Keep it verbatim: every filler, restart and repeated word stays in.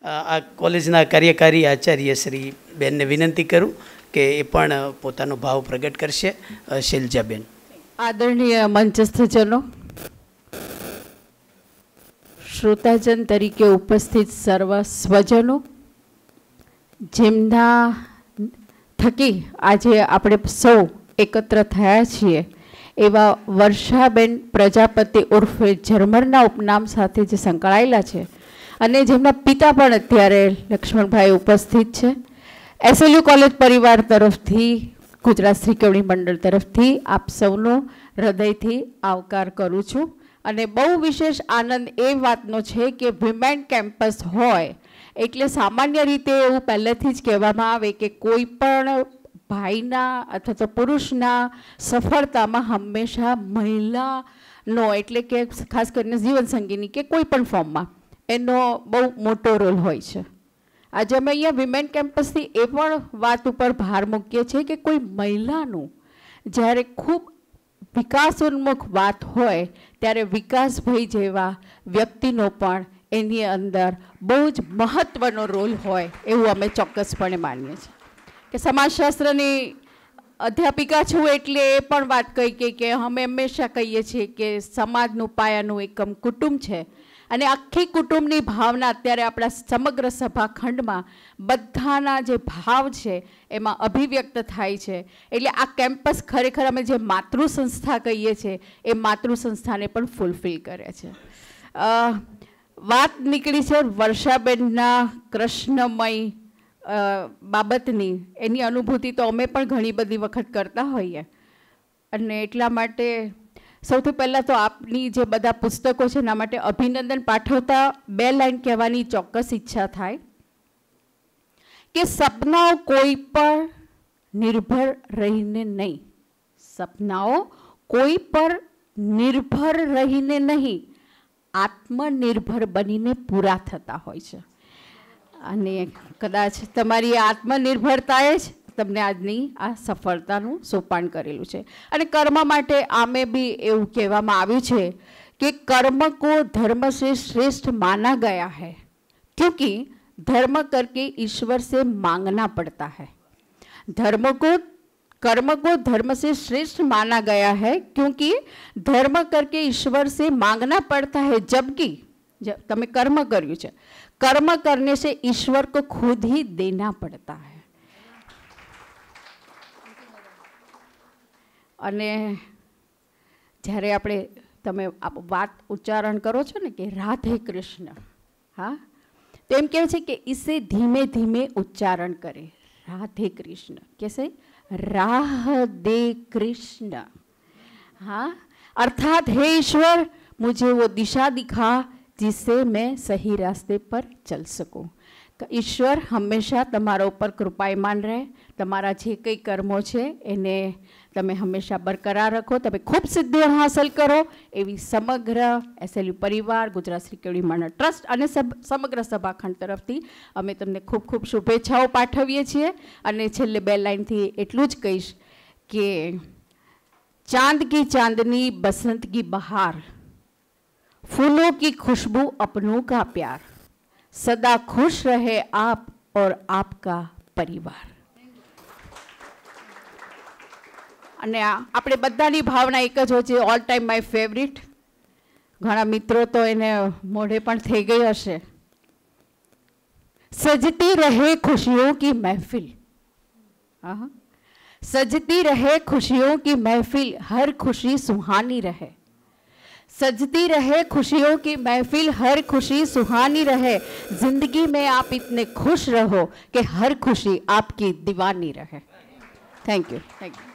આ કોલેજના કાર્યકારી આચાર્ય શ્રી બેનને વિનંતી કરું કે એ પણ પોતાનો ભાવ પ્રગટ કરશે. શૈલજાબેન. આદરણીય મંચસ્થજનો, શ્રોતાજન તરીકે ઉપસ્થિત સર્વ સ્વજનો, જેમના થકી આજે આપણે સૌ એકત્ર થયા છીએ એવા વર્ષાબેન પ્રજાપતિ ઉર્ફે ઝરમરના ઉપનામ સાથે જે સંકળાયેલા છે અને જેમના પિતા પણ અત્યારે લક્ષ્મણભાઈ ઉપસ્થિત છે. એસએલયુ કોલેજ પરિવાર તરફથી, ગુજરાત શ્રી કેળવણી મંડળ તરફથી આપ સૌનો હૃદયથી આવકાર કરું છું. અને બહુ વિશેષ આનંદ એ વાતનો છે કે વિમેન કેમ્પસ હોય એટલે સામાન્ય રીતે એવું પહેલેથી જ કહેવામાં આવે કે કોઈ પણ ભાઈના અથવા તો પુરુષના સફળતામાં હંમેશા મહિલાનો એટલે કે ખાસ કરીને જીવનસંગીની કે કોઈ પણ ફોર્મમાં એનો બહુ મોટો રોલ હોય છે. આજે અમે અહીંયા વિમેન કેમ્પસથી એ પણ વાત ઉપર ભાર મૂકીએ છીએ કે કોઈ મહિલાનું જ્યારે ખૂબ વિકાસોન્મુખ વાત હોય ત્યારે વિકાસભાઈ જેવા વ્યક્તિનો પણ એની અંદર બહુ જ મહત્ત્વનો રોલ હોય એવું અમે ચોક્કસપણે માનીએ છીએ. કે સમાજશાસ્ત્રની અધ્યાપિકા છું એટલે એ પણ વાત કહી કે અમે હંમેશા કહીએ છીએ કે સમાજનું પાયાનું એકમ કુટુંબ છે અને આખી કુટુંબની ભાવના અત્યારે આપણા સમગ્ર સભાખંડમાં બધાના જે ભાવ છે એમાં અભિવ્યક્ત થાય છે. એટલે આ કેમ્પસ ખરેખર અમે જે માતૃ સંસ્થા કહીએ છીએ એ માતૃ સંસ્થાને પણ ફૂલફિલ કરે છે. વાત નીકળી છે વર્ષાબેનના કૃષ્ણમય બાબતની. એની અનુભૂતિ તો અમે પણ ઘણી બધી વખત કરતા હોઈએ અને એટલા માટે સૌથી પહેલાં તો આપની જે બધા પુસ્તકો છે એના માટે અભિનંદન પાઠવતા બે લાઈન કહેવાની ચોક્કસ ઈચ્છા થાય કે સપનાઓ કોઈ પર નિર્ભર રહીને નહીં, સપનાઓ કોઈ પર નિર્ભર રહીને નહીં, આત્મનિર્ભર બનીને પૂરા થતા હોય છે. અને કદાચ તમારી આત્મનિર્ભરતાએ જ તમને આજની આ સફળતાનું સોપાન કરેલું છે. અને કર્મ માટે આમે બી એવું કહેવામાં આવ્યું છે કે કર્મ કો ધર્મ से श्रेष्ठ माना गया है क्योंकि धर्म करके ईश्वर से मांगना पड़ता है. धर्म को कर्म को धर्म से श्रेष्ठ माना गया है क्योंकि धर्म करके ईश्वर से मांगना पड़ता है. जबकि जब તમે કર્મ કર્યું છે, કર્મ करने से ईश्वर को खुद ही देना पड़ता है. અને જ્યારે આપણે તમે વાત ઉચ્ચારણ કરો છો ને કે રાધે કૃષ્ણ, હા, તો એમ કહે છે કે ઇસે ધીમે ધીમે ઉચ્ચારણ કરે. રાધે કૃષ્ણ कैसे राधे कृष्ण, हाँ, अर्थात हे ईश्वर मुझे वो दिशा दिखा जिससे मैं सही रास्ते पर चल सकूं. ईश्वर हमेशा તમારા ઉપર કૃપાયમાન રહે. તમારા જે કંઈ કર્મો છે એને તમે હંમેશા બરકરાર રાખો, તમે ખૂબ સિદ્ધિઓ હાંસલ કરો એવી સમગ્ર એસએલયુ પરિવાર, ગુજરાત શ્રી કેળવણી મંડળ ટ્રસ્ટ અને સમગ્ર સભાખંડ તરફથી અમે તમને ખૂબ ખૂબ શુભેચ્છાઓ પાઠવીએ છીએ. અને છેલ્લે બે લાઈનથી એટલું જ કહીશ કે ચાંદ કી ચાંદની, બસંત કી બહાર, फूलों की खुशबू अपनों का प्यार, सदा खुश रहे आप और आपका परिवार. અને આપણે બધાની ભાવના એક જ હોય છે, ઓલ ટાઈમ માય ફેવરિટ. ઘણા મિત્રો તો એને મોઢે પણ થઈ ગઈ હશે. સજતી રહે ખુશીઓ કી મહેફિલ, હા, સજતી રહે ખુશીઓ કી મહેફિલ, હર ખુશી સુહાની રહે. सजती रहे खुशियों की महफिल, हर खुशी सुहानी रहे. जिंदगी में आप इतने खुश रहो कि हर खुशी आपकी दीवानी रहे. Thank you. Thank you.